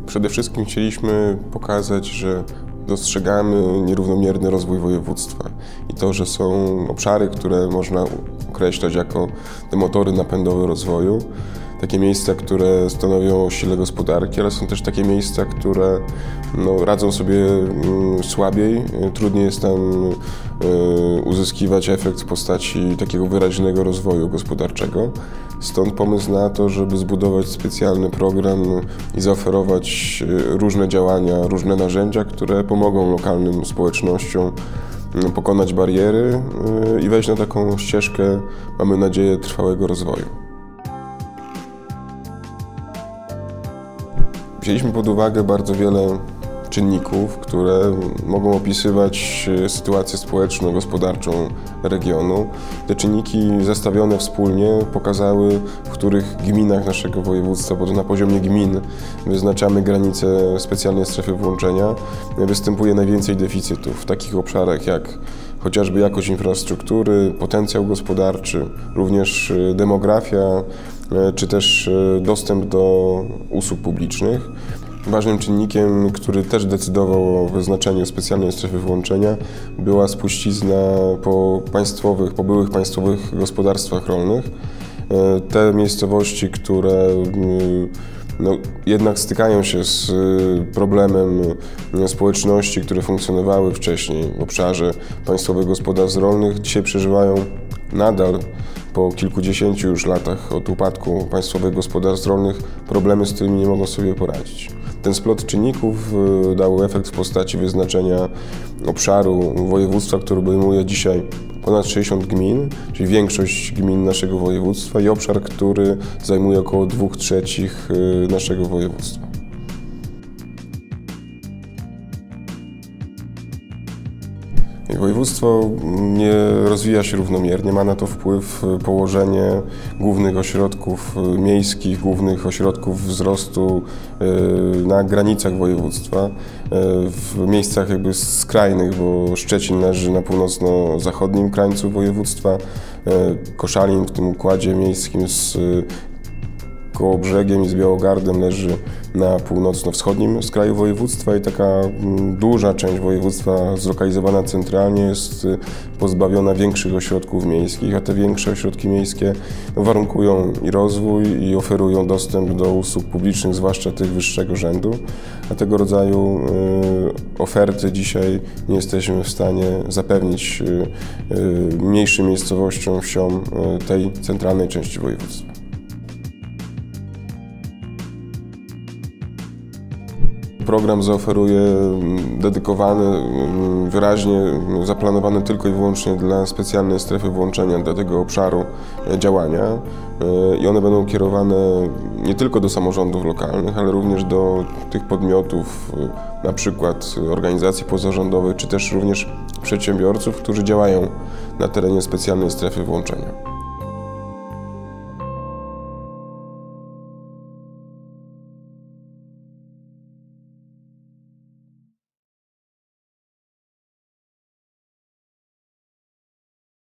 Przede wszystkim chcieliśmy pokazać, że dostrzegamy nierównomierny rozwój województwa i to, że są obszary, które można określać jako te motory napędowe rozwoju, takie miejsca, które stanowią o sile gospodarki, ale są też takie miejsca, które radzą sobie słabiej, trudniej jest tam uzyskiwać efekt w postaci takiego wyraźnego rozwoju gospodarczego. Stąd pomysł na to, żeby zbudować specjalny program i zaoferować różne działania, różne narzędzia, które pomogą lokalnym społecznościom pokonać bariery i wejść na taką ścieżkę, mamy nadzieję, trwałego rozwoju. Wzięliśmy pod uwagę bardzo wiele czynników, które mogą opisywać sytuację społeczno-gospodarczą regionu. Te czynniki zestawione wspólnie pokazały, w których gminach naszego województwa, bo to na poziomie gmin wyznaczamy granice specjalnej strefy włączenia, występuje najwięcej deficytów w takich obszarach jak chociażby jakość infrastruktury, potencjał gospodarczy, również demografia, czy też dostęp do usług publicznych. Ważnym czynnikiem, który też decydował o wyznaczeniu specjalnej strefy włączenia, była spuścizna po byłych państwowych gospodarstwach rolnych. Te miejscowości, które jednak stykają się z problemem społeczności, które funkcjonowały wcześniej w obszarze państwowych gospodarstw rolnych, dzisiaj przeżywają nadal po kilkudziesięciu już latach od upadku państwowych gospodarstw rolnych problemy, z którymi nie mogą sobie poradzić. Ten splot czynników dał efekt w postaci wyznaczenia obszaru województwa, który obejmuje dzisiaj ponad 60 gmin, czyli większość gmin naszego województwa i obszar, który zajmuje około 2/3 naszego województwa. Województwo nie rozwija się równomiernie, ma na to wpływ położenie głównych ośrodków miejskich, głównych ośrodków wzrostu na granicach województwa, w miejscach jakby skrajnych, bo Szczecin leży na północno-zachodnim krańcu województwa, Koszalin w tym układzie miejskim z Kołobrzegiem i z Białogardem leży na północno-wschodnim skraju województwa i taka duża część województwa zlokalizowana centralnie jest pozbawiona większych ośrodków miejskich, a te większe ośrodki miejskie warunkują i rozwój, i oferują dostęp do usług publicznych, zwłaszcza tych wyższego rzędu, a tego rodzaju oferty dzisiaj nie jesteśmy w stanie zapewnić mniejszym miejscowościom, wsiom tej centralnej części województwa. Program zaoferuje dedykowany, wyraźnie zaplanowany tylko i wyłącznie dla specjalnej strefy włączenia, dla tego obszaru działania i one będą kierowane nie tylko do samorządów lokalnych, ale również do tych podmiotów, na przykład organizacji pozarządowych, czy też również przedsiębiorców, którzy działają na terenie specjalnej strefy włączenia.